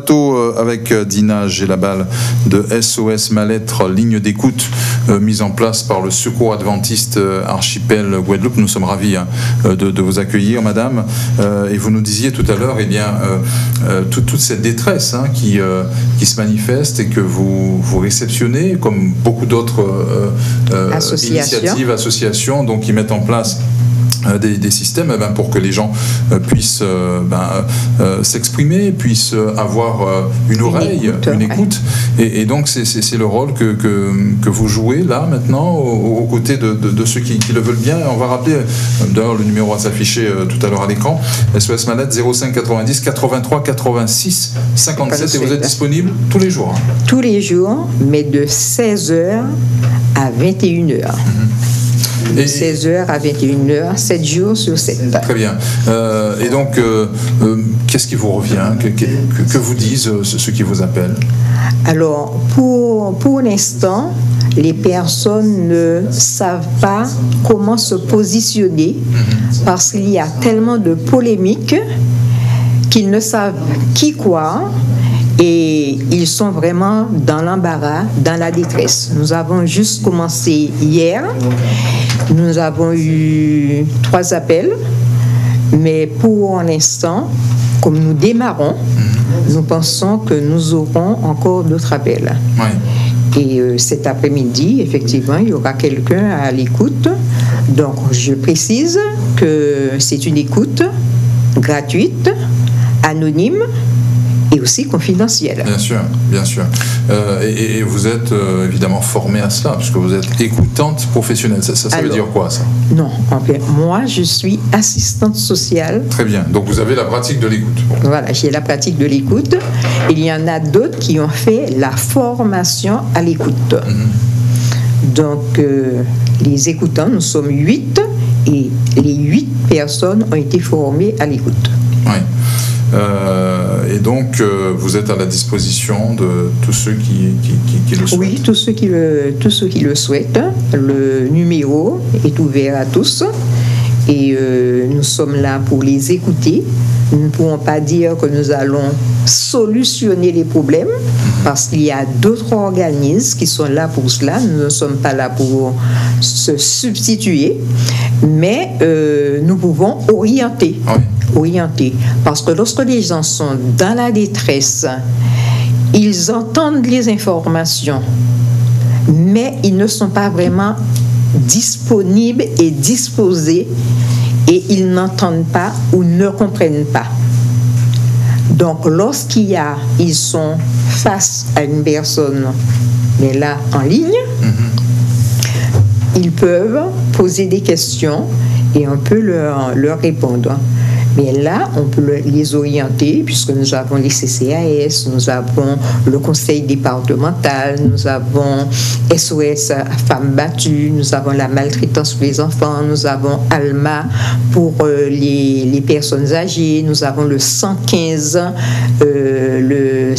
plateau avec Dina Gelabal de SOS Mal-être, ligne d'écoute mise en place par le Secours Adventiste Archipel Guadeloupe. Nous sommes ravis de vous accueillir, madame. Et vous nous disiez tout à l'heure, eh bien, toute cette détresse qui se manifeste et que vous réceptionnez, comme beaucoup d'autres initiatives, associations, donc qui mettent en place des systèmes pour que les gens puissent s'exprimer, puissent avoir une oreille, une écoute. Et donc c'est le rôle que vous jouez là maintenant aux côtés de ceux qui le veulent bien. On va rappeler, d'ailleurs le numéro va s'afficher tout à l'heure à l'écran, SOS Mal-être 05 90 83 86 57, et vous êtes disponible tous les jours. Tous les jours, mais de 16h à 21h. De 16h à 21h, 7 jours sur 7. Très bien. Et donc, qu'est-ce qui vous revient? Que vous disent ceux qui vous appellent? Alors, pour l'instant, les personnes ne savent pas comment se positionner parce qu'il y a tellement de polémiques qu'ils ne savent qui quoi. Et ils sont vraiment dans l'embarras, dans la détresse. Nous avons juste commencé hier. Nous avons eu 3 appels. Mais pour l'instant, comme nous démarrons, nous pensons que nous aurons encore d'autres appels. Oui. Et cet après-midi, effectivement, il y aura quelqu'un à l'écoute. Donc, je précise que c'est une écoute gratuite, anonyme, et aussi confidentiel. Bien sûr, bien sûr. Et vous êtes évidemment formé à cela, puisque vous êtes écoutante professionnelle. Ça veut dire quoi, ça? Non, moi, je suis assistante sociale. Très bien. Donc, vous avez la pratique de l'écoute. Voilà, j'ai la pratique de l'écoute. Il y en a d'autres qui ont fait la formation à l'écoute. Donc, les écoutants, nous sommes 8, et les 8 personnes ont été formées à l'écoute. Oui. Et donc, vous êtes à la disposition de tous ceux qui le souhaitent. Oui, tous ceux qui le souhaitent. Le numéro est ouvert à tous. Et nous sommes là pour les écouter. Nous ne pouvons pas dire que nous allons solutionner les problèmes parce qu'il y a d'autres organismes qui sont là pour cela. Nous ne sommes pas là pour se substituer, mais nous pouvons orienter. Oui. Orienter. Parce que lorsque les gens sont dans la détresse, ils entendent les informations, mais ils ne sont pas vraiment disponibles et disposés, et ils n'entendent pas ou ne comprennent pas. Donc, ils sont face à une personne, mais là, en ligne, ils peuvent poser des questions et on peut leur répondre. Mais là, on peut les orienter, puisque nous avons les CCAS, nous avons le conseil départemental, nous avons SOS Femmes Battues, nous avons la maltraitance pour les enfants, nous avons ALMA pour les personnes âgées, nous avons le 115, le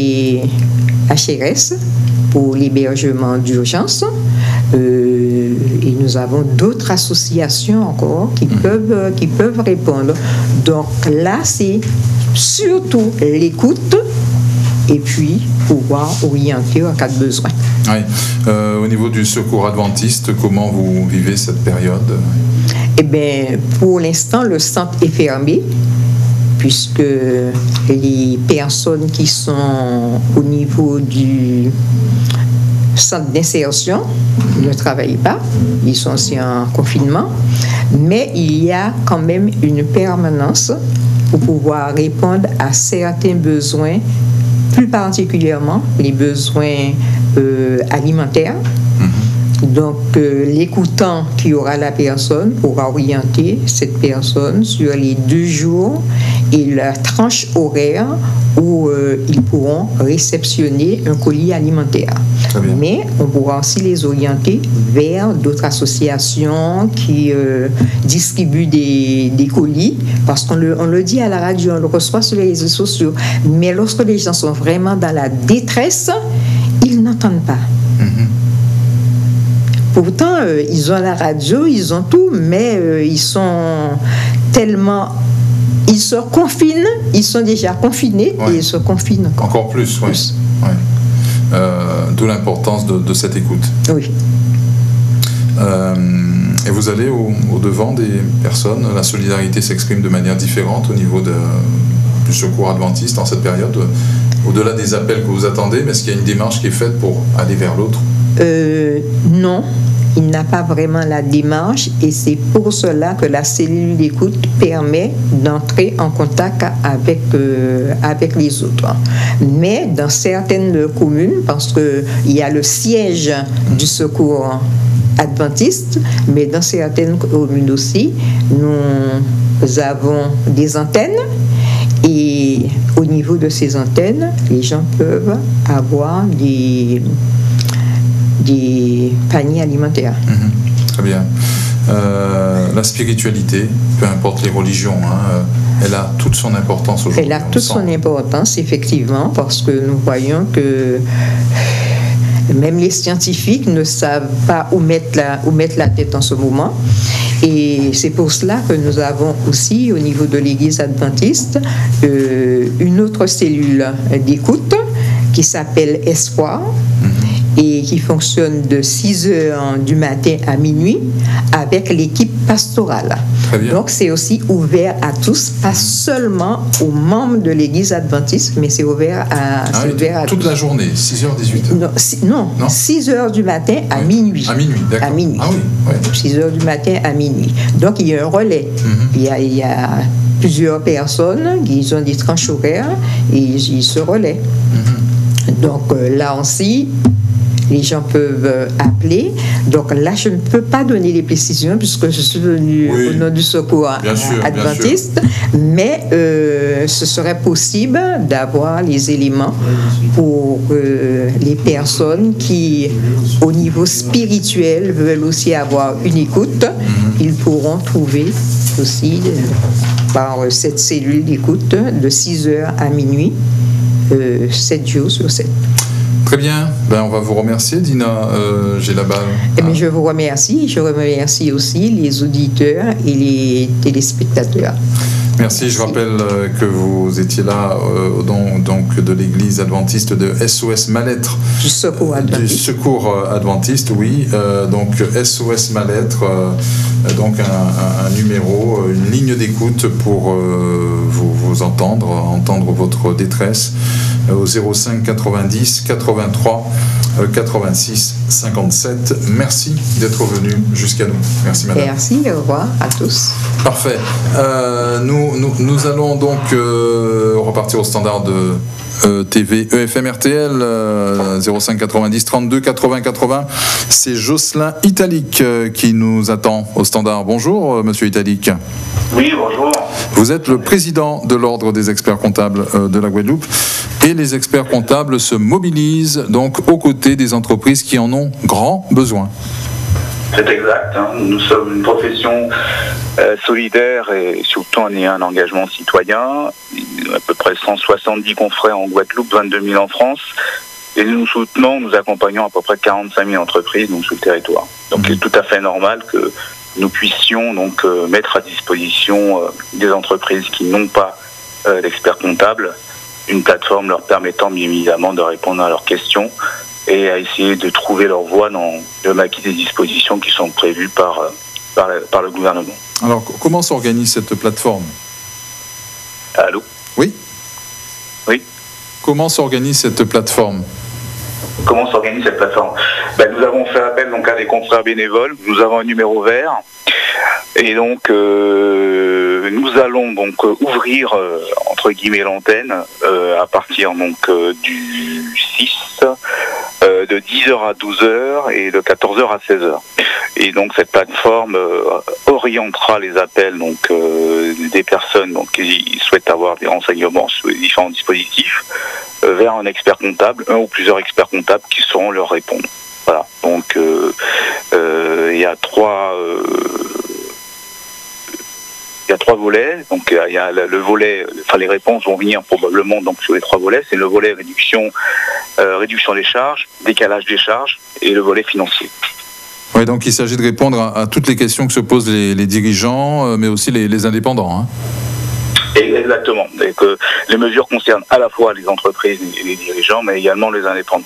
CHRS pour l'hébergement d'urgence. Et nous avons d'autres associations encore qui peuvent répondre. Donc là, c'est surtout l'écoute et puis pouvoir orienter en cas de besoin. Oui. Au niveau du Secours Adventiste, comment vous vivez cette période? Eh bien, pour l'instant, le centre est fermé puisque les personnes qui sont au niveau du centre d'insertion ne travaillent pas, ils sont aussi en confinement, mais il y a quand même une permanence pour pouvoir répondre à certains besoins, plus particulièrement les besoins alimentaires. Donc, l'écoutant qui aura la personne pourra orienter cette personne sur les 2 jours et la tranche horaire où ils pourront réceptionner un colis alimentaire. Mais on pourra aussi les orienter vers d'autres associations qui distribuent des colis, parce qu'on le dit à la radio, on le reçoit sur les réseaux sociaux. Mais lorsque les gens sont vraiment dans la détresse, ils n'entendent pas. Pourtant, ils ont la radio, ils ont tout, mais ils sont tellement ils se confinent, ils sont déjà confinés et ils se confinent encore plus. Oui. Ouais. D'où l'importance de cette écoute. Oui. Et vous allez au-devant des personnes. La solidarité s'exprime de manière différente au niveau du secours adventiste en cette période, au-delà des appels que vous attendez, mais est-ce qu'il y a une démarche qui est faite pour aller vers l'autre ? Non, il n'a pas vraiment la démarche et c'est pour cela que la cellule d'écoute permet d'entrer en contact avec les autres. Mais dans certaines communes, parce qu'il y a le siège du secours adventiste, mais dans certaines communes aussi, nous avons des antennes et au niveau de ces antennes, les gens peuvent avoir des paniers alimentaires. Très bien. La spiritualité, peu importe les religions, elle a toute son importance aujourd'hui. Elle a toute son importance, effectivement, parce que nous voyons que même les scientifiques ne savent pas où mettre la tête en ce moment. Et c'est pour cela que nous avons aussi, au niveau de l'Église adventiste, une autre cellule d'écoute qui s'appelle Espoir et qui fonctionne de 6h du matin à minuit avec l'équipe pastorale. Donc c'est aussi ouvert à tous, pas seulement aux membres de l'Église adventiste, mais c'est ouvert à toute tous. La journée, 6h, 18h. Non, 6h du matin à minuit. À minuit, d'accord. À minuit. Ah oui, ouais. 6h du matin à minuit. Donc il y a un relais. Il y a plusieurs personnes qui ont des tranches horaires et ils se relaient. Donc là aussi, les gens peuvent appeler. Donc là, je ne peux pas donner les précisions puisque je suis venue au nom du secours adventiste, mais ce serait possible d'avoir les éléments pour les personnes qui, au niveau spirituel, veulent aussi avoir une écoute. Ils pourront trouver aussi par cette cellule d'écoute de 6h à minuit, 7 jours sur 7. Très bien, on va vous remercier, Dina Gelabal. Je vous remercie, je remercie aussi les auditeurs et les téléspectateurs. Merci, je rappelle que vous étiez là au nom donc, de l'église adventiste de SOS Mal-être. Du secours adventiste. Du secours adventiste, oui. Donc SOS Mal-être, donc un numéro, une ligne d'écoute pour vous entendre votre détresse au 05 90 83 86 57. Merci d'être venu jusqu'à nous. Merci madame. Merci, au revoir à tous. Parfait. Nous allons donc repartir au standard de TV EFM RTL 05 90 32 80 80. C'est Jocelyn Italique qui nous attend au standard. Bonjour monsieur Italique. Oui, bonjour. Vous êtes le président de l'Ordre des experts comptables de la Guadeloupe et les experts comptables se mobilisent donc aux côtés des entreprises qui en ont grand besoin. C'est exact. Nous sommes une profession solidaire et surtout on a un engagement citoyen. À peu près 170 confrères en Guadeloupe, 22 000 en France. Et nous soutenons, nous accompagnons à peu près 45 000 entreprises donc, sur le territoire. Donc c'est tout à fait normal que nous puissions donc mettre à disposition des entreprises qui n'ont pas d'experts comptables une plateforme leur permettant bien évidemment de répondre à leurs questions et à essayer de trouver leur voie dans le maquis des dispositions qui sont prévues par le gouvernement. Alors, comment s'organise cette plateforme ? Allô ? Oui ? Oui. Comment s'organise cette plateforme ? Comment s'organise cette plateforme ? Nous avons fait appel donc, à des confrères bénévoles. Nous avons un numéro vert. Et donc, nous allons donc ouvrir, entre guillemets, l'antenne à partir donc, du 6, de 10h à 12h et de 14h à 16h. Et donc, cette plateforme orientera les appels donc, des personnes donc, qui souhaitent avoir des renseignements sur les différents dispositifs vers un expert comptable, un ou plusieurs experts comptables qui sauront leur répondre. Voilà. Donc, il y a trois volets. Donc il y a le volet, enfin les réponses vont venir probablement donc sur les trois volets. C'est le volet réduction des charges, décalage des charges et le volet financier. Oui, donc il s'agit de répondre à toutes les questions que se posent les dirigeants, mais aussi les indépendants. Exactement. Et que les mesures concernent à la fois les entreprises et les dirigeants, mais également les indépendants.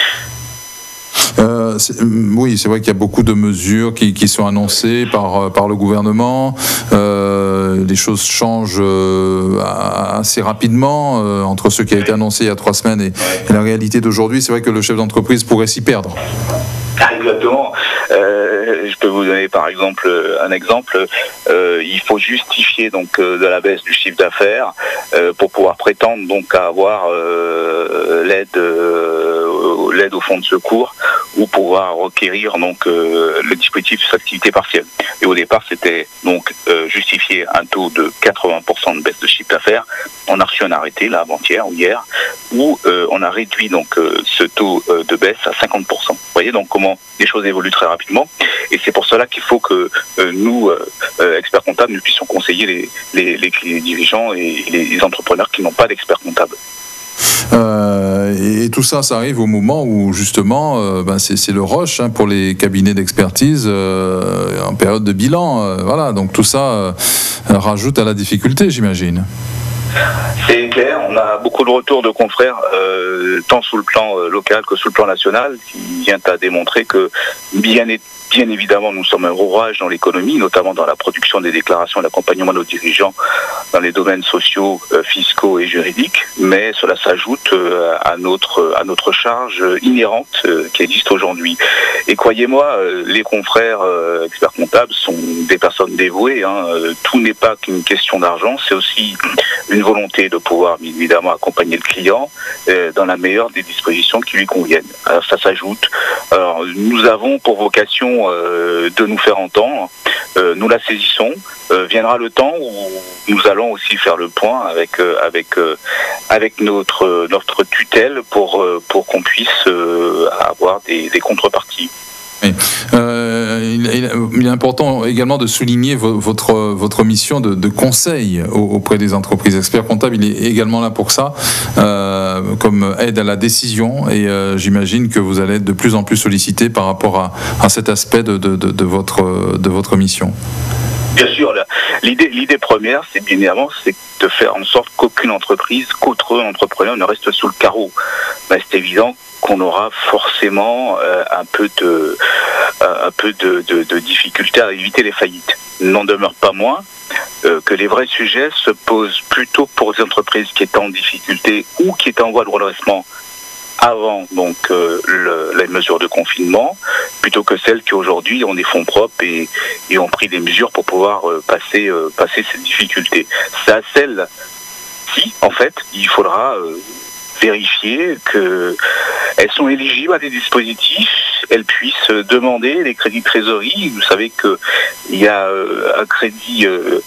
Oui, c'est vrai qu'il y a beaucoup de mesures qui sont annoncées par le gouvernement. Les choses changent assez rapidement entre ce qui a été annoncé il y a 3 semaines et la réalité d'aujourd'hui. C'est vrai que le chef d'entreprise pourrait s'y perdre. Exactement. Je peux vous donner par exemple un exemple. Il faut justifier donc de la baisse du chiffre d'affaires pour pouvoir prétendre donc à avoir l'aide au fonds de secours ou pouvoir requérir donc le dispositif d'activité partielle. Et au départ, c'était donc justifier un taux de 80% de baisse de chiffre d'affaires. On a reçu un arrêté là avant-hier ou hier où on a réduit donc ce taux de baisse à 50%. Vous voyez donc comment les choses évoluent très rapidement. Et c'est pour cela qu'il faut que nous, experts comptables, nous puissions conseiller les dirigeants et les entrepreneurs qui n'ont pas d'experts comptables. Et tout ça, ça arrive au moment où justement, c'est le rush pour les cabinets d'expertise en période de bilan. Voilà, donc tout ça rajoute à la difficulté, j'imagine. C'est clair, on a beaucoup de retours de confrères, tant sous le plan local que sous le plan national, qui vient à démontrer que bien évidemment, nous sommes un orage dans l'économie, notamment dans la production des déclarations et l'accompagnement de nos dirigeants dans les domaines sociaux, fiscaux et juridiques, mais cela s'ajoute à notre charge inhérente qui existe aujourd'hui. Et croyez-moi, les confrères experts comptables sont des personnes dévouées. Tout n'est pas qu'une question d'argent, c'est aussi une volonté de pouvoir évidemment accompagner le client dans la meilleure des dispositions qui lui conviennent. Alors ça s'ajoute. Alors nous avons pour vocation de nous faire entendre, nous la saisissons. Viendra le temps où nous allons aussi faire le point avec notre tutelle pour qu'on puisse avoir des contreparties. Oui. Il est important également de souligner votre mission de conseil auprès des entreprises. Expert comptable, il est également là pour ça, comme aide à la décision, et j'imagine que vous allez être de plus en plus sollicité par rapport à cet aspect de votre mission. Bien sûr, l'idée première, c'est bien évidemment, c'est de faire en sorte qu'aucune entreprise, qu'autre entrepreneur ne reste sous le carreau. C'est évident qu'on aura forcément un peu de difficulté à éviter les faillites. N'en demeure pas moins que les vrais sujets se posent plutôt pour les entreprises qui étaient en difficulté ou qui étaient en voie de redressement avant donc les mesures de confinement, plutôt que celles qui aujourd'hui ont des fonds propres et ont pris des mesures pour pouvoir passer cette difficulté. C'est à celles-ci, en fait, il faudra vérifier qu'elles sont éligibles à des dispositifs, elles puissent demander les crédits de trésorerie. Vous savez qu'il y a un crédit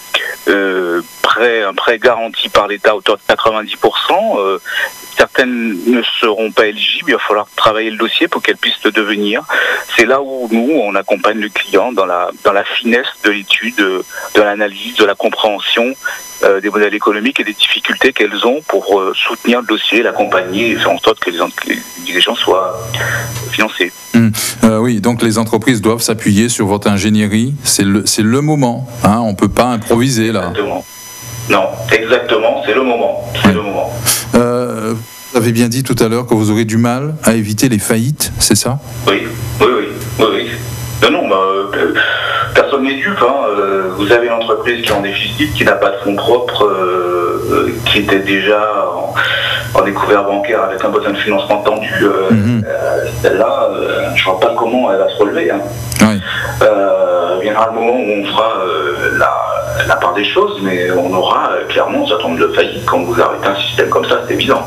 un prêt garanti par l'État à hauteur de 90%. Certaines ne seront pas éligibles, il va falloir travailler le dossier pour qu'elles puissent le devenir. C'est là où nous, on accompagne le client dans la finesse de l'étude, de l'analyse, de la compréhension des modèles économiques et des difficultés qu'elles ont pour soutenir le dossier, l'accompagner et faire en sorte que les dirigeants soient financés. Oui, donc les entreprises doivent s'appuyer sur votre ingénierie. C'est le moment. On ne peut pas improviser là. Exactement. Non, exactement, c'est le moment. C'est le moment. Vous avez bien dit tout à l'heure que vous aurez du mal à éviter les faillites, c'est ça ? Oui. Non, personne n'est dupe. Vous avez une entreprise qui est en déficit, qui n'a pas de fonds propres, qui était déjà en découvert bancaire avec un besoin de financement tendu. Celle-là, je ne vois pas comment elle va se relever. Oui. Viendra le moment où on fera la part des choses, mais on aura clairement un certain nombre de faillites quand vous arrêtez un système comme ça, c'est évident.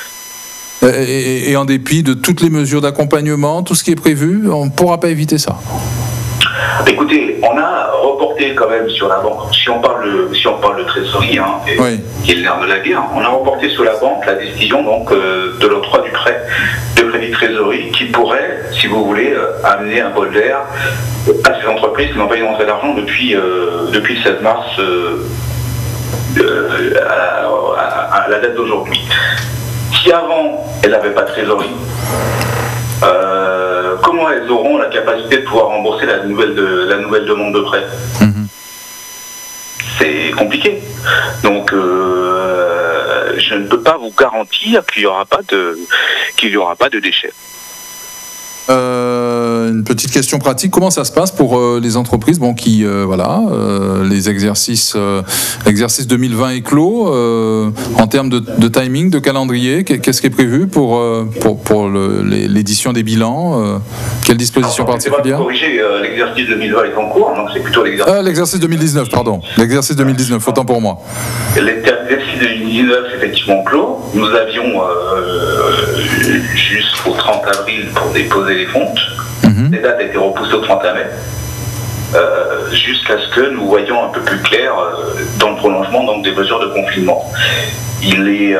Et en dépit de toutes les mesures d'accompagnement, tout ce qui est prévu, on ne pourra pas éviter ça. Écoutez, on a reporté quand même sur la banque, si on parle de trésorerie, qui est le nerf de la guerre, on a reporté sur la banque la décision donc, de l'octroi du prêt de crédit de trésorerie qui pourrait, si vous voulez, amener un bol d'air à ces entreprises qui n'ont pas eu d'entrée d'argent depuis le 16 mars à la date d'aujourd'hui. Si avant, elles n'avaient pas de trésorerie, comment elles auront la capacité de pouvoir rembourser la nouvelle demande de prêt ? c'est compliqué. Donc je ne peux pas vous garantir qu'il n'y aura pas de déchets. Une petite question pratique, comment ça se passe pour les entreprises qui les exercices 2020 est clos en termes de timing, de calendrier, qu'est-ce qui est prévu pour l'édition des bilans, quelle disposition particulière? Corriger, l'exercice 2020 est en cours, donc c'est plutôt l'exercice 2019, pardon, l'exercice 2019, autant pour moi. L'exercice 2019 est effectivement clos. Nous avions jusqu'au 30 avril pour déposer les fontes. Les dates étaient repoussées au 31 mai, jusqu'à ce que nous voyions un peu plus clair dans le prolongement donc, des mesures de confinement. Il est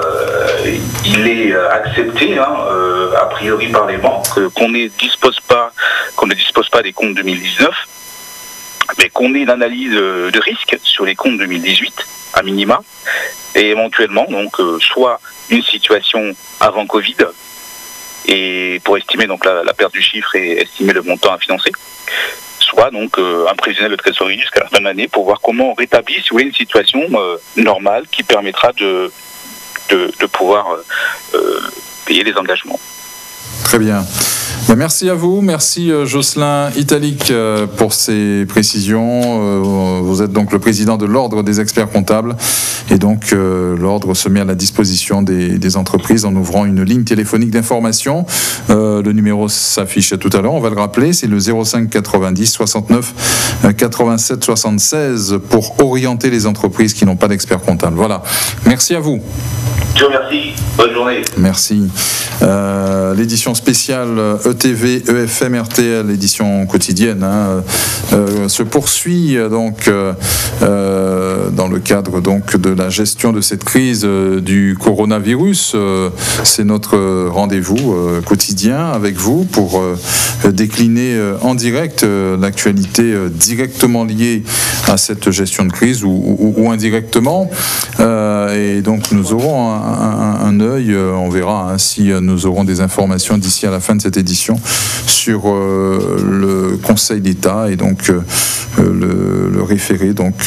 accepté, a priori par les banques, qu'on ne dispose pas des comptes 2019, mais qu'on ait une analyse de risque sur les comptes 2018, à minima, et éventuellement, donc, soit une situation avant Covid, et pour estimer donc la perte du chiffre et estimer le montant à financer, soit donc un prévisionnel de trésorerie jusqu'à la fin de l'année pour voir comment on rétablit si vous voulez, une situation normale qui permettra de pouvoir payer les engagements. Très bien. Merci à vous, merci Jocelyn Italic pour ces précisions. Vous êtes donc le président de l'Ordre des experts comptables et donc l'Ordre se met à la disposition des entreprises en ouvrant une ligne téléphonique d'information. Le numéro s'affiche tout à l'heure, on va le rappeler, c'est le 05 90 69 87 76 pour orienter les entreprises qui n'ont pas d'experts comptables. Voilà, merci à vous. Je vous remercie, bonne journée. Merci. L'édition spéciale ETV, EFM, RTL, édition quotidienne, se poursuit donc dans le cadre donc de la gestion de cette crise du coronavirus. C'est notre rendez-vous quotidien avec vous pour décliner en direct l'actualité directement liée à cette gestion de crise ou indirectement. Et donc nous aurons un œil, on verra si nous aurons des informations d'ici à la fin de cette édition sur le Conseil d'État et donc le référé donc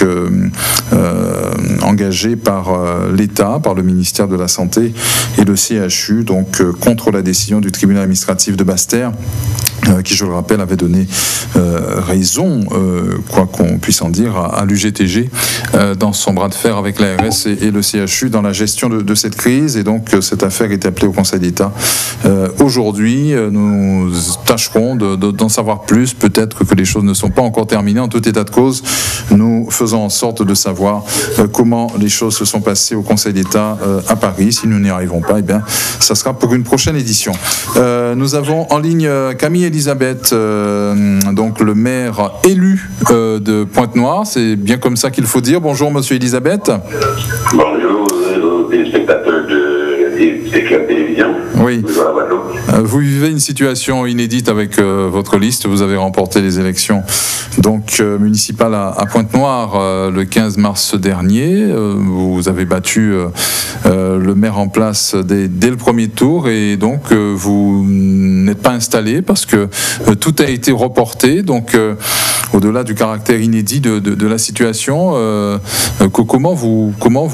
engagé par l'État, par le ministère de la Santé et le CHU donc contre la décision du tribunal administratif de Basse-Terre qui, je le rappelle, avait donné raison, quoi qu'on puisse en dire, à l'UGTG dans son bras de fer avec l'ARS et le CHU dans la gestion de cette crise. Et donc, cette affaire est appelée au Conseil d'État aujourd'hui. Nous tâcherons d'en savoir plus. Peut-être que les choses ne sont pas encore terminées. En tout état de cause, nous faisons en sorte de savoir comment les choses se sont passées au Conseil d'État à Paris. Si nous n'y arrivons pas, eh bien, ça sera pour une prochaine édition. Nous avons en ligne Camille Elisabeth, donc le maire élu de Pointe-Noire, c'est bien comme ça qu'il faut dire. Bonjour Monsieur Elisabeth. Bonjour aux téléspectateurs de Éclair Télévision. Oui. Vous vivez une situation inédite avec votre liste. Vous avez remporté les élections donc municipales à Pointe-Noire le 15 mars dernier. Vous avez battu le maire en place dès le premier tour et donc vous n'êtes pas installé parce que tout a été reporté. Donc au-delà du caractère inédit de la situation, comment vous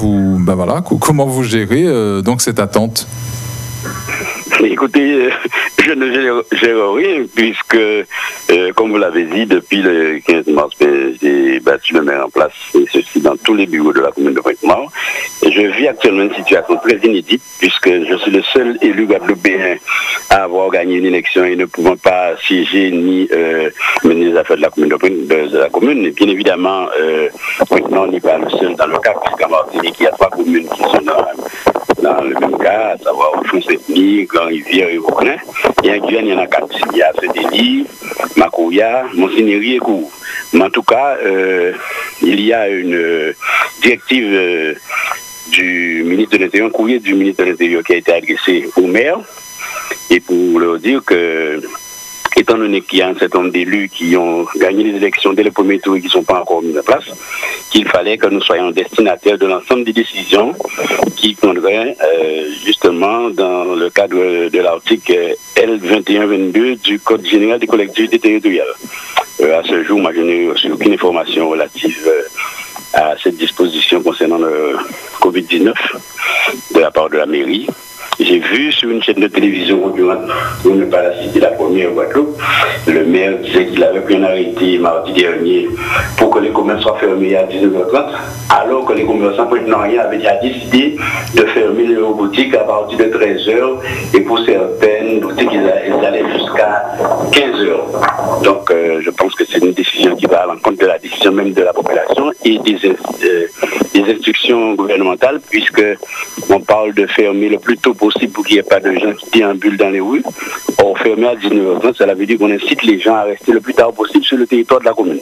gérez donc cette attente? Écoutez, je ne gère rien puisque, comme vous l'avez dit, depuis le 15 mars, j'ai battu le maire en place, et ceci dans tous les bureaux de la commune de Pointe-Noire. Je vis actuellement une situation très inédite puisque je suis le seul élu guadeloupéen à avoir gagné une élection et ne pouvant pas siéger ni mener les affaires de la commune. Et bien évidemment, Pointe-Noire n'est pas le seul dans le cas puisqu'en Martinique, il y a 3 communes qui sont dans le même cas, à savoir Fons-Ethnie, Grand-Rivière et Vauclin. Et en Guyane, il y en a 4. Il y a Saint-Denis, Makouya, Monsignerie et Kourou. Mais en tout cas, il y a une directive du ministre de l'Intérieur, un courrier du ministre de l'Intérieur qui a été adressé au maire, et pour leur dire que, étant donné qu'il y a un certain nombre d'élus qui ont gagné les élections dès le premier tour et qui ne sont pas encore mis en place, qu'il fallait que nous soyons destinataires de l'ensemble des décisions qui prendraient justement dans le cadre de l'article L2122 du Code général des collectivités territoriales. À ce jour, moi, je n'ai reçu aucune information relative à cette disposition concernant le Covid-19 de la part de la mairie. J'ai vu sur une chaîne de télévision concurrente, pour ne pas la citer, la première Guadeloupe, le maire disait qu'il avait pris un arrêté mardi dernier pour que les commerces soient fermés à 19h30, alors que les commerçants pointe-noiriens avaient déjà décidé de fermer leurs boutiques à partir de 13h, et pour certaines boutiques, ils allaient jusqu'à 15h. Donc je pense que c'est une décision qui va à l'encontre de la décision même de la population et des instructions gouvernementales, puisque on parle de fermer le plus tôt possible pour qu'il n'y ait pas de gens qui déambulent dans les rues. Or, fermer à 19h30, cela veut dire qu'on incite les gens à rester le plus tard possible sur le territoire de la commune.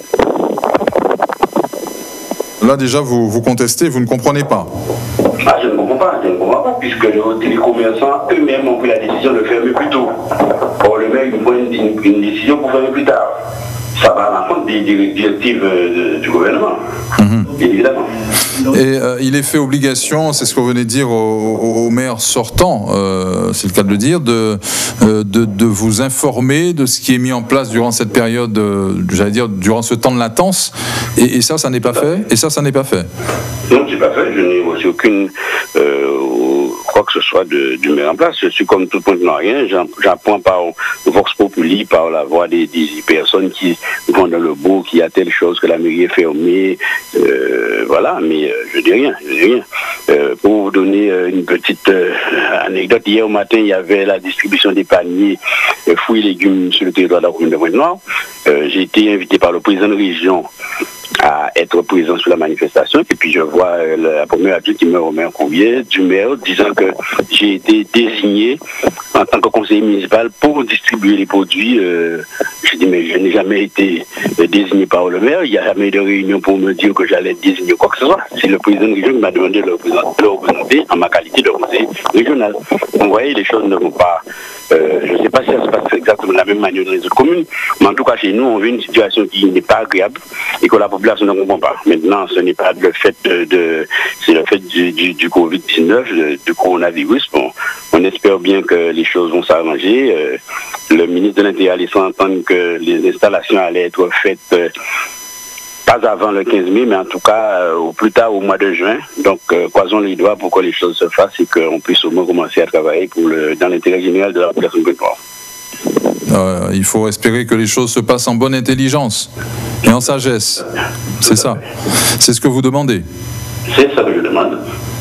Là, déjà, vous contestez, vous ne comprenez pas. Ah, je ne comprends pas, puisque les commerçants eux-mêmes ont pris la décision de fermer plus tôt. Or, le maire prend une décision pour fermer plus tard. Ça va à l'encontre des directives du gouvernement, évidemment. Et il est fait obligation, c'est ce que vous venez de dire au maire sortant, c'est le cas de le dire, de vous informer de ce qui est mis en place durant cette période, j'allais dire, durant ce temps de latence, et ça n'est pas fait. Non, c'est pas fait. Je n'ai reçu aucune quoi que ce soit du maire en place. Je suis comme tout le monde, rien. J'apprends par Vox Populi, par la voix des personnes qui vont dans le bourg, qui a telle chose que la mairie est fermée. Voilà, mais je dis rien. Pour vous donner une petite anecdote, hier au matin, il y avait la distribution des paniers fruits et légumes sur le territoire de la commune de Pointe-Noire. J'ai été invité par le président de région à être présent sur la manifestation, et puis je vois la première adulte qui me remet un courrier du maire disant que j'ai été désigné en tant que conseiller municipal pour distribuer les produits. Je dis mais je n'ai jamais été désigné par le maire, il n'y a jamais eu de réunion pour me dire que j'allais être désigné quoi que ce soit. C'est le président de région qui m'a demandé de le représenter en ma qualité de conseiller régional. Donc vous voyez, les choses ne vont pas. Je ne sais pas si ça se passe exactement de la même manière dans les autres communes, mais en tout cas chez nous, on vit une situation qui n'est pas agréable et que la population ne comprend pas. Maintenant, ce n'est pas le fait c'est le fait du Covid-19, du coronavirus. Bon, on espère bien que les choses vont s'arranger. Le ministre de l'Intérieur a laissé entendre que les installations allaient être faites pas avant le 15 mai, mais en tout cas au plus tard au mois de juin. Donc croisons les doigts pour que les choses se fassent et qu'on puisse au moins commencer à travailler dans l'intérêt général de la population de Pointe-Noire. Il faut espérer que les choses se passent en bonne intelligence et en sagesse. C'est ça. C'est ce que vous demandez. C'est ça que je demande.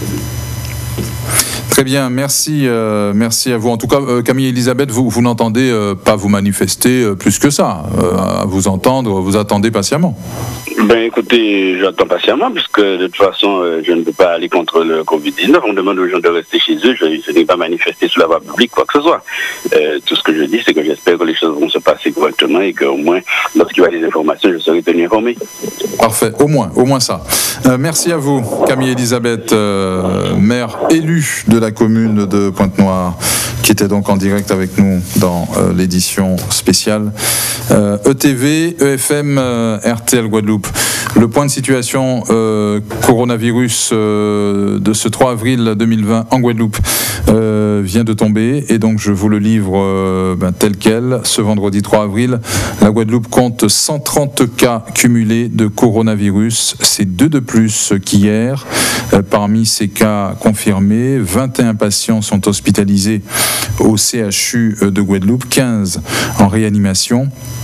Très bien, merci à vous. En tout cas, Camille Elisabeth, vous n'entendez pas vous manifester plus que ça. À vous entendre, vous attendez patiemment. Ben écoutez, j'attends patiemment, puisque de toute façon, je ne peux pas aller contre le Covid-19. On demande aux gens de rester chez eux. Je n'ai pas manifesté sur la voie publique, quoi que ce soit. Tout ce que je dis, c'est que j'espère que les choses vont se passer correctement et qu'au moins, lorsqu'il y aura des informations, je serai tenu informé. Parfait, au moins ça. Merci à vous, Camille Elisabeth, maire élue de la commune de Pointe-Noire, qui était donc en direct avec nous dans l'édition spéciale ETV, EFM, RTL Guadeloupe. Le point de situation coronavirus de ce 3 avril 2020 en Guadeloupe vient de tomber, et donc je vous le livre tel quel. Ce vendredi 3 avril, la Guadeloupe compte 130 cas cumulés de coronavirus. C'est 2 de plus qu'hier. Parmi ces cas confirmés, 21 patients sont hospitalisés au CHU de Guadeloupe, 15 en réanimation,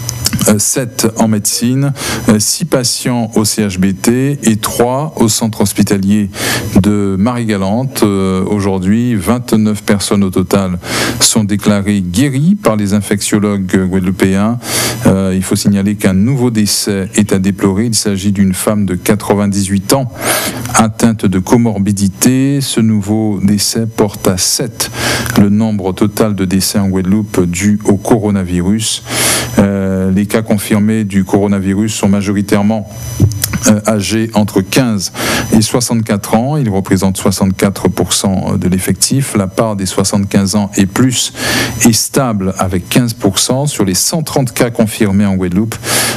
7 en médecine, 6 patients au CHBT et 3 au centre hospitalier de Marie-Galante. Aujourd'hui, 29 personnes au total sont déclarées guéries par les infectiologues guadeloupéens. Il faut signaler qu'un nouveau décès est à déplorer. Il s'agit d'une femme de 98 ans atteinte de comorbidité. Ce nouveau décès porte à 7 le nombre total de décès en Guadeloupe dus au coronavirus. Les cas confirmés du coronavirus sont majoritairement âgés entre 15 et 64 ans. Ils représentent 64% de l'effectif. La part des 75 ans et plus est stable avec 15%. Sur les 130 cas confirmés en Guadeloupe,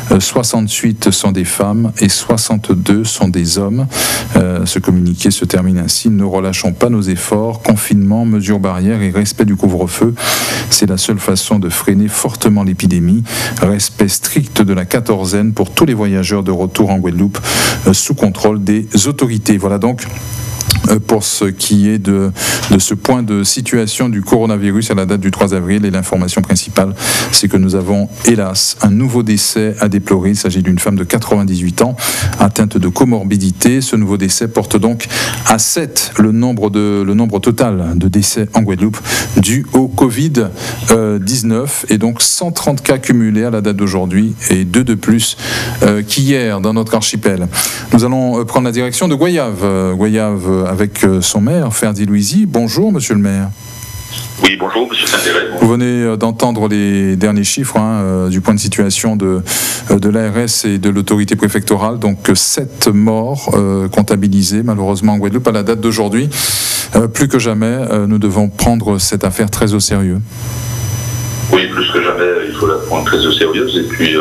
68 sont des femmes et 62 sont des hommes. Ce communiqué se termine ainsi: ne relâchons pas nos efforts. Confinement, mesures barrières et respect du couvre-feu, c'est la seule façon de freiner fortement l'épidémie. Respect strict de la quatorzaine pour tous les voyageurs de retour en Guadeloupe Guadeloupe sous contrôle des autorités. Voilà donc pour ce qui est de ce point de situation du coronavirus à la date du 3 avril. Et l'information principale, c'est que nous avons, hélas, un nouveau décès à déplorer. Il s'agit d'une femme de 98 ans atteinte de comorbidité. Ce nouveau décès porte donc à 7 le nombre total de décès en Guadeloupe dû au Covid-19. Et donc 130 cas cumulés à la date d'aujourd'hui et 2 de plus qu'hier dans notre archipel. Nous allons prendre la direction de Goyave avec son maire, Ferdi Louisi. Bonjour, monsieur le maire. Oui, bonjour, monsieur Saint-Déré. Vous venez d'entendre les derniers chiffres du point de situation de l'ARS et de l'autorité préfectorale. Donc 7 morts comptabilisés, malheureusement, en Guadeloupe à la date d'aujourd'hui. Plus que jamais, nous devons prendre cette affaire très au sérieux. Oui, plus que jamais, il faut la prendre très au sérieux. Et puis,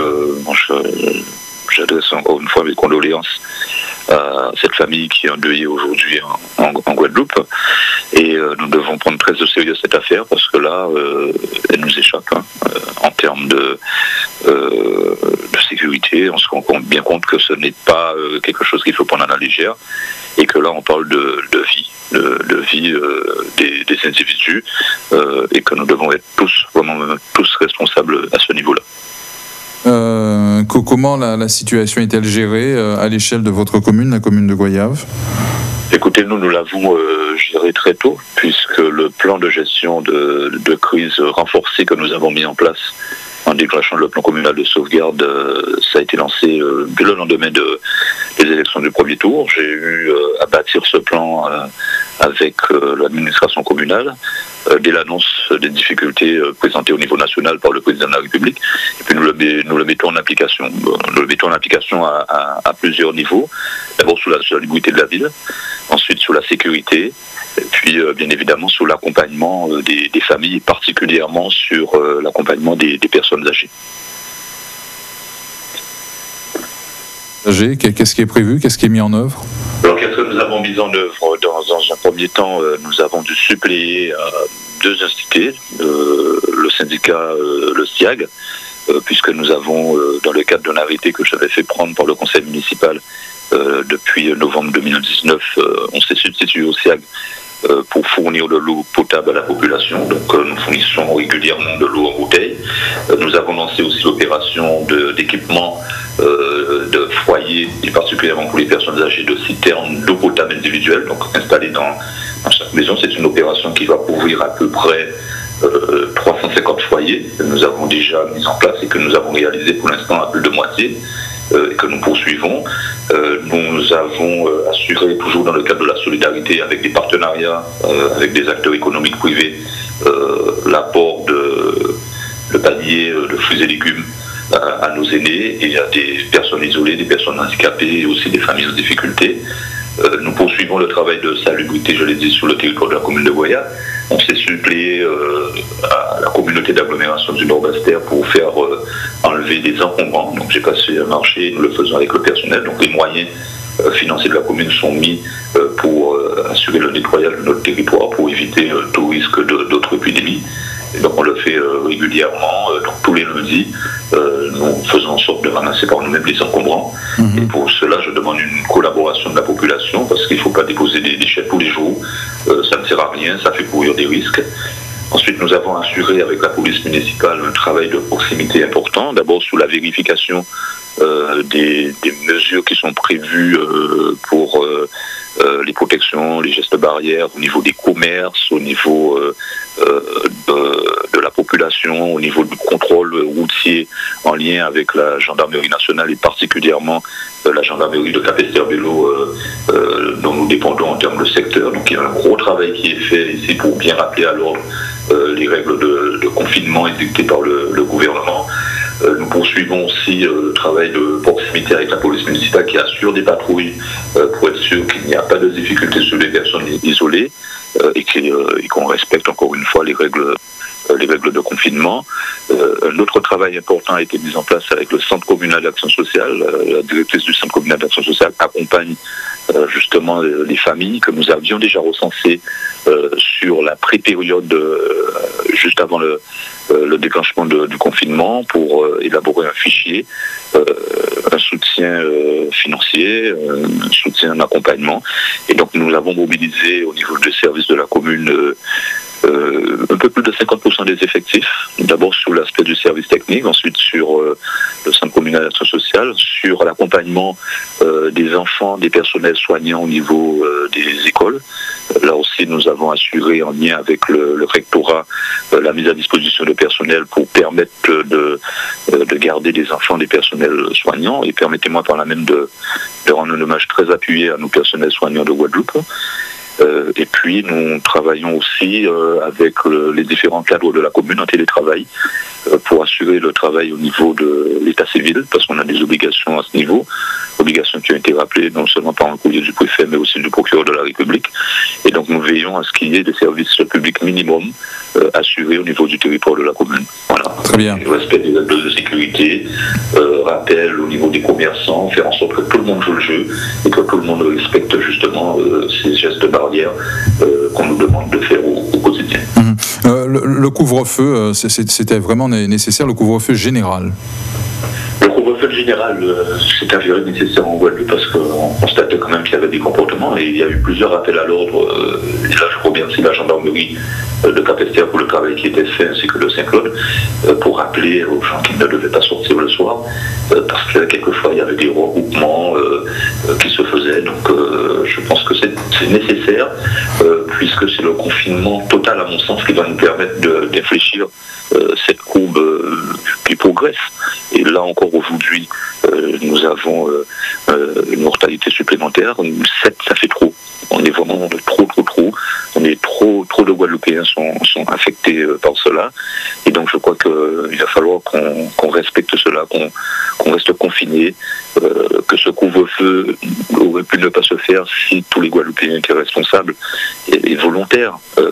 j'adresse encore une fois mes condoléances à cette famille qui est endeuillée aujourd'hui en Guadeloupe. Et nous devons prendre très au sérieux cette affaire parce que là, elle nous échappe en termes de sécurité. On se rend bien compte que ce n'est pas quelque chose qu'il faut prendre à la légère et que là, on parle de vie des individus et que nous devons être vraiment tous responsables à ce niveau-là. Comment la situation est-elle gérée à l'échelle de votre commune, la commune de Goyave ? Écoutez, nous l'avons géré très tôt, puisque le plan de gestion de crise renforcé que nous avons mis en place en déclenchant le plan communal de sauvegarde, ça a été lancé dès le lendemain des élections du premier tour. J'ai eu à bâtir ce plan avec l'administration communale dès l'annonce des difficultés présentées au niveau national par le président de la République. Et puis nous le mettons en application. Nous le mettons en application à plusieurs niveaux. D'abord sous la salubrité de la ville, ensuite sous la sécurité, et puis bien évidemment sous l'accompagnement des familles, particulièrement sur l'accompagnement des personnes âgées. Qu'est-ce qui est prévu? Qu'est-ce qui est mis en œuvre? Alors, qu'est-ce que nous avons mis en œuvre? Dans un premier temps, nous avons dû suppléer 2 instituts, le syndicat, le SIAG, puisque nous avons, dans le cadre d'un arrêté que j'avais fait prendre par le conseil municipal depuis novembre 2019, on s'est substitué au SIAG pour fournir de l'eau potable à la population. Donc nous fournissons régulièrement de l'eau en bouteille. Nous avons lancé aussi l'opération d'équipement de foyers, et particulièrement pour les personnes âgées, de citernes d'eau potable individuelle, donc installées dans chaque maison. C'est une opération qui va couvrir à peu près 350 foyers que nous avons déjà mis en place et que nous avons réalisé pour l'instant à plus de moitié. Et que nous poursuivons. Nous avons assuré, toujours dans le cadre de la solidarité, avec des partenariats, avec des acteurs économiques privés, l'apport de paniers de fruits et légumes à nos aînés et à des personnes isolées, des personnes handicapées et aussi des familles en difficulté. Nous poursuivons le travail de salubrité, je l'ai dit, sur le territoire de la commune de Goyave. On s'est suppléé à la communauté d'agglomération du Nord-Bastère pour faire enlever des encombrants. Donc j'ai passé un marché, nous le faisons avec le personnel. Donc les moyens financiers de la commune sont mis pour assurer le nettoyage de notre territoire, pour éviter tout risque d'autres épidémies. Et donc on le fait régulièrement, donc tous les lundis, nous faisons en sorte de ramasser par nous-mêmes les encombrants. Et pour cela, je demande une collaboration de la population, parce qu'il ne faut pas déposer des déchets tous les jours, ça ne sert à rien, ça fait courir des risques. Ensuite, nous avons assuré avec la police municipale un travail de proximité important, d'abord sous la vérification des mesures qui sont prévues pour les protections, les gestes barrières au niveau des commerces, au niveau de la population, au niveau du contrôle routier en lien avec la gendarmerie nationale et particulièrement la gendarmerie de Capesterre-Belo dont nous dépendons en termes de secteur. Donc il y a un gros travail qui est fait ici pour bien rappeler à l'ordre les règles de confinement édictées par le gouvernement. Nous poursuivons aussi le travail de proximité avec la police municipale qui assure des patrouilles pour être sûr qu'il n'y a pas de difficultés sur les personnes isolées et qu'on respecte encore une fois les règles de confinement. Un autre travail important a été mis en place avec le Centre communal d'action sociale. La directrice du Centre communal d'action sociale accompagne justement les familles que nous avions déjà recensées sur la pré-période juste avant le déclenchement du confinement pour élaborer un fichier, un soutien financier, un soutien en accompagnement. Et donc nous avons mobilisé au niveau des services de la commune un peu plus de 50% des effectifs, d'abord sur l'aspect du service technique, ensuite sur le centre communal d'action sociale, sur l'accompagnement des enfants, des personnels soignants au niveau des écoles. Là aussi, nous avons assuré en lien avec le rectorat la mise à disposition de personnel pour permettre de garder des enfants, des personnels soignants. Et permettez-moi par là même de rendre un hommage très appuyé à nos personnels soignants de Guadeloupe. Et puis nous travaillons aussi avec les différents cadres de la commune en télétravail pour assurer le travail au niveau de l'état civil, parce qu'on a des obligations à ce niveau, obligations qui ont été rappelées non seulement par un courrier du préfet mais aussi du procureur de la République. Et donc nous veillons à ce qu'il y ait des services publics minimum assurés au niveau du territoire de la commune. Voilà. Très bien. Le respect des règles de sécurité, rappel au niveau des commerçants, faire en sorte que tout le monde joue le jeu et que tout le monde respecte justement ces gestes barrières qu'on nous demande de faire au quotidien. Le couvre-feu, c'était vraiment nécessaire, le couvre-feu général? Le couvre-feu général, c'est avéré nécessaire en Guadeloupe parce qu'on constatait quand même qu'il y avait des comportements et il y a eu plusieurs appels à l'ordre. Et là, je remercie la gendarmerie de Capesterre pour le travail qui était fait, ainsi que de Saint-Claude, pour rappeler aux gens qu'ils ne devaient pas sortir le soir, parce que quelquefois il y avait des regroupements qui se faisaient. Donc je pense que c'est nécessaire, puisque c'est le confinement total, à mon sens, qui va nous permettre d'infléchir cette courbe qui progresse. Et là encore aujourd'hui, nous avons une mortalité supplémentaire. 7, ça fait trop. On est vraiment trop. On est trop de Guadeloupéens sont affectés par cela. Et donc je crois qu'il va falloir qu'on respecte cela, qu'on reste confinés, que ce couvre-feu aurait pu ne pas se faire si tous les Guadeloupéens étaient responsables et volontaires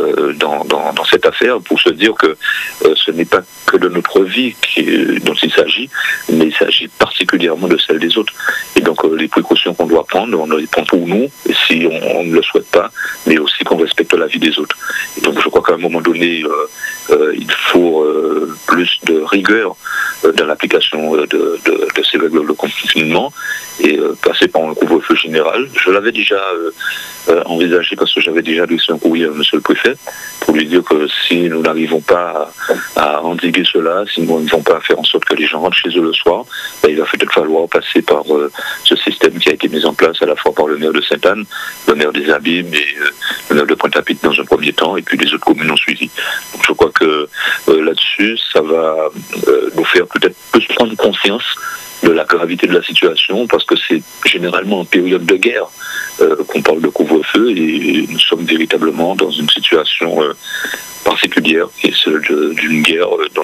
dans cette affaire, pour se dire que ce n'est pas que de notre vie dont il s'agit, mais il s'agit particulièrement de celle des autres. Et donc les précautions qu'on doit prendre, on les prend pour nous, et si on ne le souhaite pas, mais aussi qu'on respecte la vie des autres. Et donc je crois qu'à un moment donné, il faut plus de rigueur dans l'application de ces règles de confinement et passer par un couvre-feu général. Je l'avais déjà envisagé parce que j'avais déjà adressé un courrier à monsieur le préfet pour lui dire que si nous n'arrivons pas à endiguer cela, si nous n'arrivons pas à faire en sorte que les gens rentrent chez eux le soir, il va peut-être falloir passer par ce système qui a été mis en place à la fois par le maire de Sainte-Anne, le maire des Abîmes et le maire de Pointe-à-Pitre dans un premier temps, et puis les autres communes ont suivi. Donc je crois que là-dessus, ça va nous faire peut-être plus prendre conscience de la gravité de la situation, parce que c'est généralement en période de guerre qu'on parle de couvre-feu, et nous sommes véritablement dans une situation particulière, qui est celle d'une guerre dont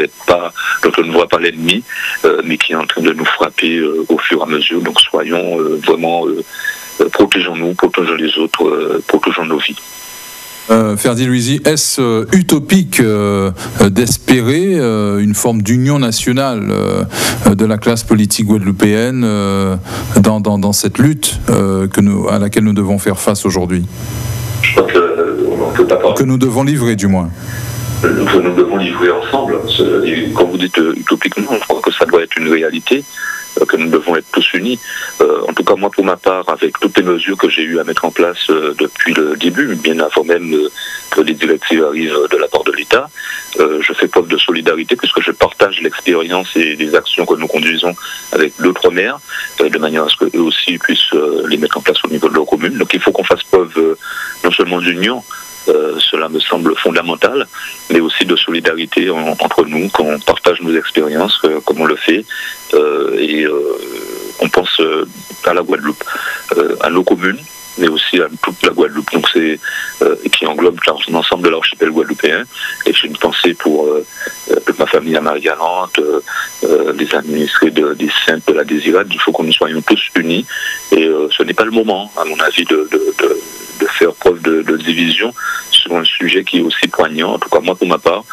on ne voit pas l'ennemi, mais qui est en train de nous frapper au fur et à mesure. Donc soyons vraiment, protégeons-nous, protégeons les autres, protégeons nos vies. Ferdi Louisi, est-ce utopique d'espérer une forme d'union nationale de la classe politique guadeloupéenne dans cette lutte à laquelle nous devons faire face aujourd'hui? Je crois que nous devons livrer, du moins. Que nous devons livrer ensemble. Et quand vous dites utopiquement, je crois que ça doit être une réalité, que nous devons être tous unis. En tout cas, moi, pour ma part, avec toutes les mesures que j'ai eu à mettre en place depuis le début, bien avant même que les directives arrivent de la part de l'État, je fais preuve de solidarité puisque je partage l'expérience et les actions que nous conduisons avec d'autres maires, de manière à ce qu'eux aussi puissent les mettre en place au niveau de leur commune. Donc il faut qu'on fasse preuve non seulement d'union, cela me semble fondamental, mais aussi de solidarité entre nous, qu'on partage nos expériences, comme on le fait, et on pense à la Guadeloupe, à nos communes, mais aussi à toute la Guadeloupe, donc qui englobe l'ensemble de l'archipel guadeloupéen. Et j'ai une pensée pour toute ma famille à Marie-Galante, les administrés des Saintes, de la Désirade. Il faut que nous soyons tous unis, et ce n'est pas le moment, à mon avis, de faire preuve de division sur un sujet qui est aussi poignant. En tout cas, moi, pour ma part,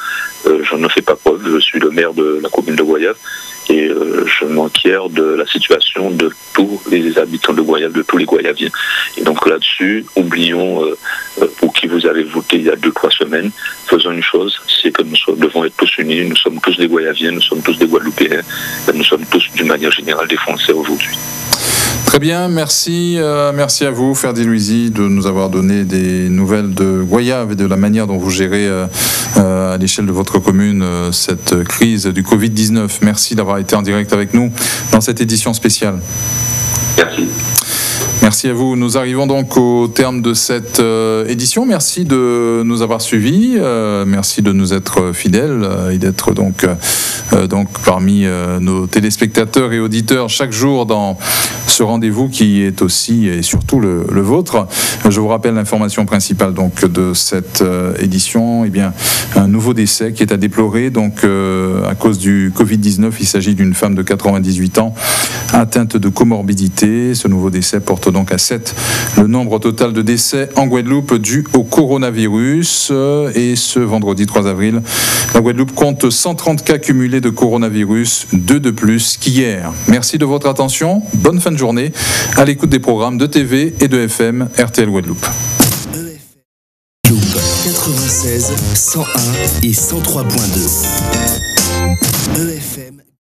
je ne fais pas preuve. Je suis le maire de la commune de Goyave et je m'enquiers de la situation de tous les habitants de Goyave, de tous les Goyaviens. Et donc là-dessus, oublions pour qui vous avez voté il y a 2-3 semaines. Faisons une chose, c'est que nous devons être tous unis. Nous sommes tous des Goyaviens, nous sommes tous des Guadeloupéens, nous sommes tous d'une manière générale des Français aujourd'hui. Très bien, merci à vous, Ferdi Louisi, de nous avoir donné des nouvelles de Goyave et de la manière dont vous gérez à l'échelle de votre commune cette crise du Covid-19. Merci d'avoir été en direct avec nous dans cette édition spéciale. Merci. Merci à vous. Nous arrivons donc au terme de cette édition. Merci de nous avoir suivis. Merci de nous être fidèles et d'être donc parmi nos téléspectateurs et auditeurs chaque jour dans ce rendez-vous qui est aussi et surtout le vôtre. Je vous rappelle l'information principale donc de cette édition. Eh bien, un nouveau décès qui est à déplorer donc à cause du Covid-19. Il s'agit d'une femme de 98 ans atteinte de comorbidité. Ce nouveau décès porte donc à 7 le nombre total de décès en Guadeloupe dû au coronavirus. Et ce vendredi 3 avril, la Guadeloupe compte 130 cas cumulés de coronavirus, 2 de plus qu'hier. Merci de votre attention. Bonne fin de journée à l'écoute des programmes de TV et de FM RTL Guadeloupe. 96, 101 et 103.2. EFM